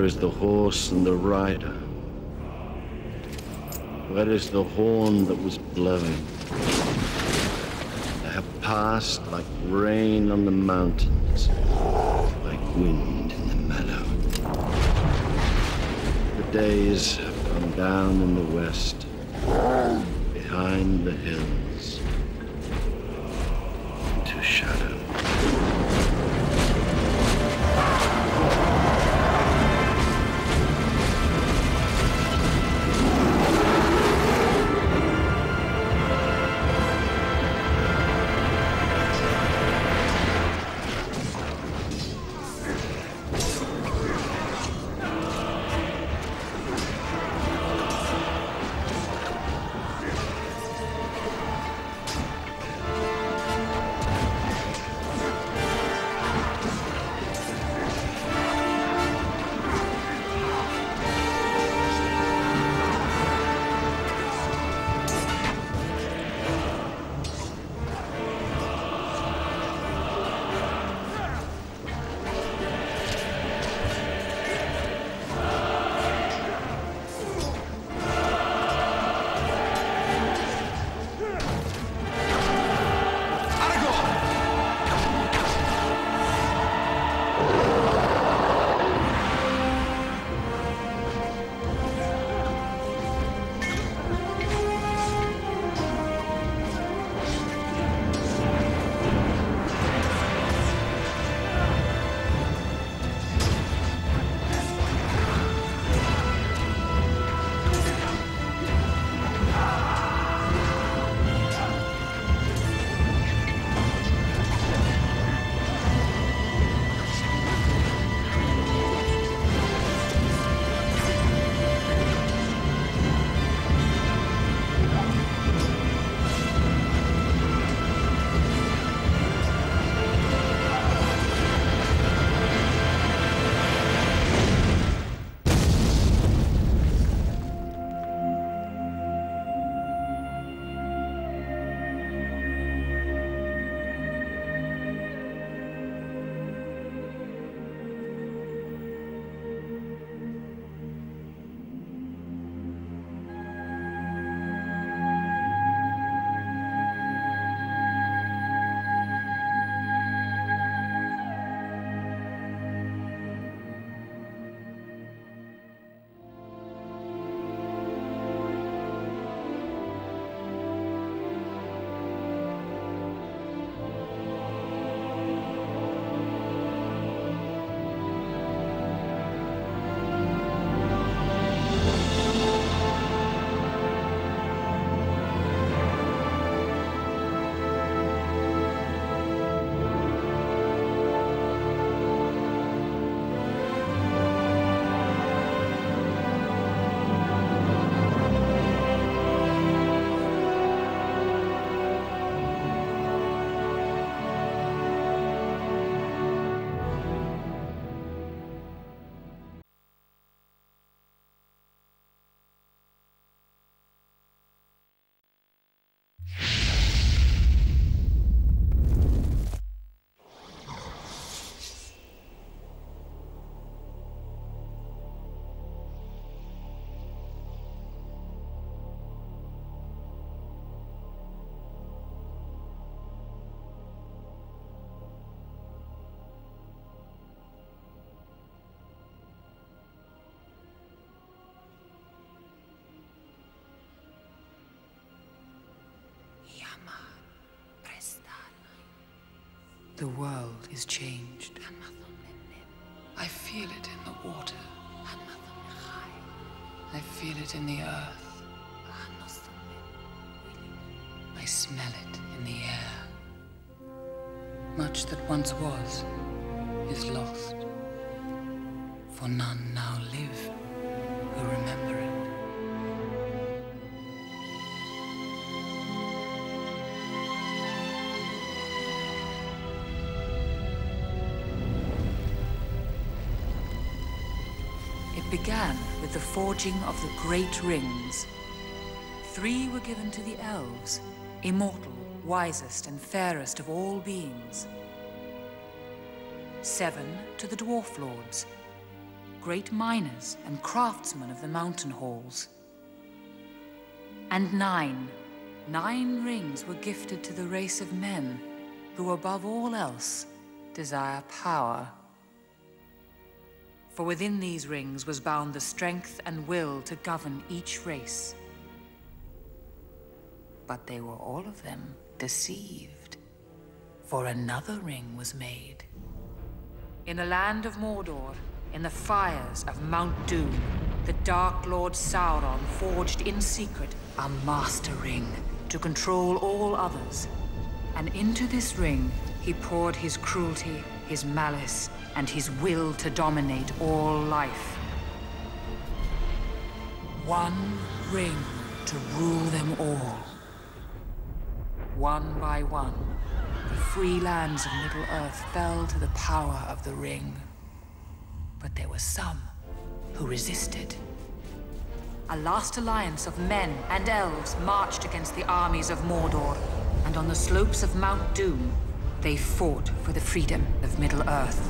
is the horse and the rider? Where is the horn that was blowing? They have passed like rain on the mountains, like wind in the meadow. The days have gone down in the west, behind the hills, into shadow. The world is changed. I feel it in the water. I feel it in the earth. I smell it in the air. Much that once was is lost, for none now live who remember it. It began with the forging of the great rings. 3 were given to the elves, immortal, wisest and fairest of all beings. 7 to the dwarf lords, great miners and craftsmen of the mountain halls. And 9 rings were gifted to the race of men who, above all else, desire power. For within these rings was bound the strength and will to govern each race. But they were all of them deceived, for another ring was made. In the land of Mordor, in the fires of Mount Doom, the Dark Lord Sauron forged in secret a master ring to control all others. And into this ring, he poured his cruelty, his malice, and his will to dominate all life. One ring to rule them all. One by one, the free lands of Middle-earth fell to the power of the ring. But there were some who resisted. A last alliance of men and elves marched against the armies of Mordor, and on the slopes of Mount Doom, they fought for the freedom of Middle-earth.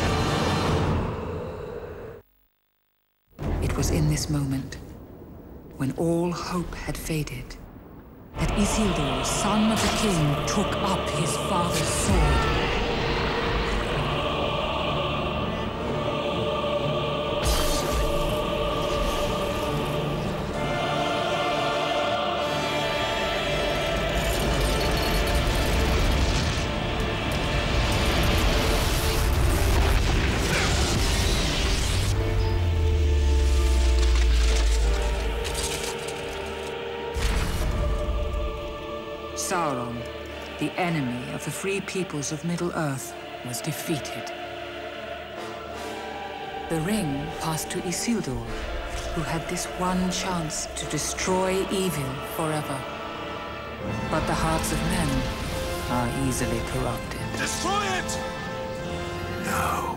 It was in this moment when all hope had faded, that Isildur, son of the king, took up his father's sword. Sauron, the enemy of the free peoples of Middle-earth, was defeated. The ring passed to Isildur, who had this one chance to destroy evil forever. But the hearts of men are easily corrupted. Destroy it! No.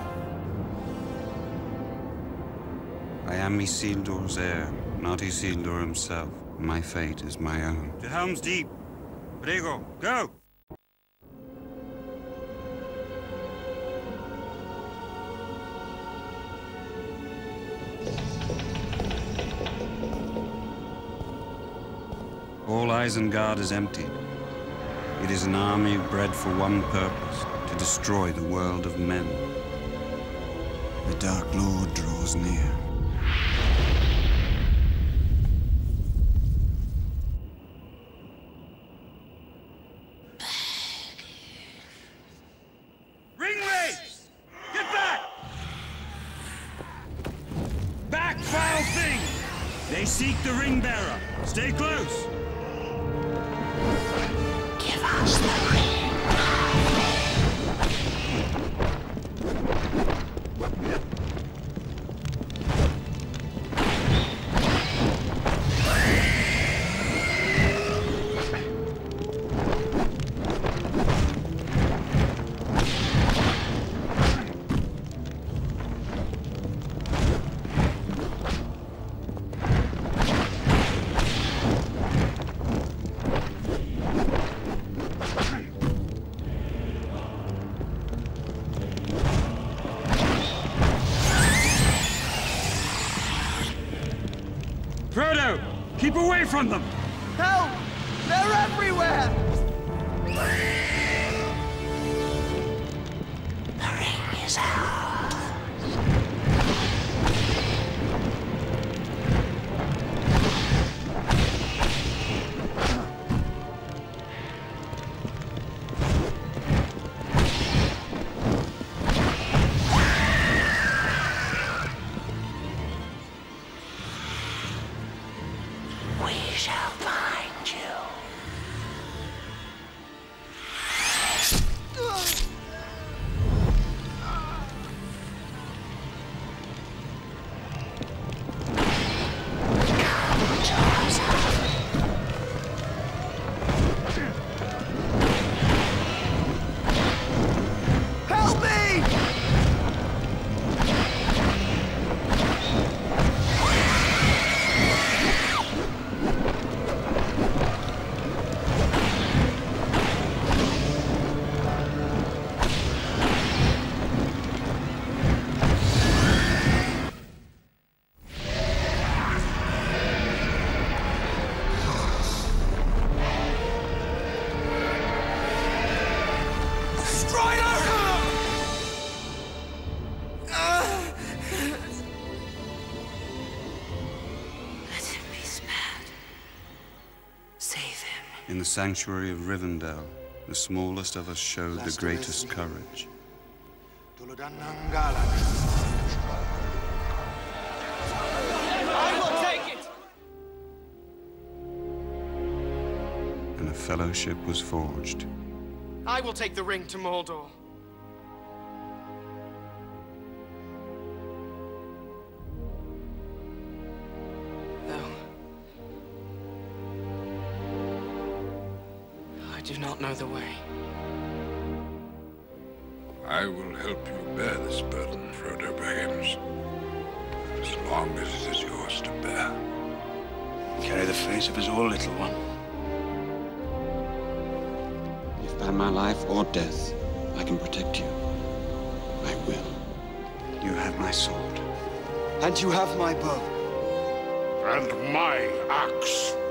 I am Isildur's heir, not Isildur himself. My fate is my own. To Helm's Deep! Prego, go! All Isengard is emptied. It is an army bred for one purpose, to destroy the world of men. The Dark Lord draws near. Ringwraiths! Get back! Back, foul thing! They seek the ring bearer. Stay close. Give us the ring. Frodo, keep away from them! Help! They're everywhere! The ring is ours. We shall find you. Help me! Let him be spared. Save him. In the sanctuary of Rivendell, the smallest of us showed the greatest courage. I will take it! And a fellowship was forged. I will take the ring to Mordor. Though I do not know the way. I will help you bear this burden, Frodo Baggins. As long as it is yours to bear. Carry the face of us all, little one. If by my life or death I can protect you, I will. You have my sword. And you have my bow. and my axe.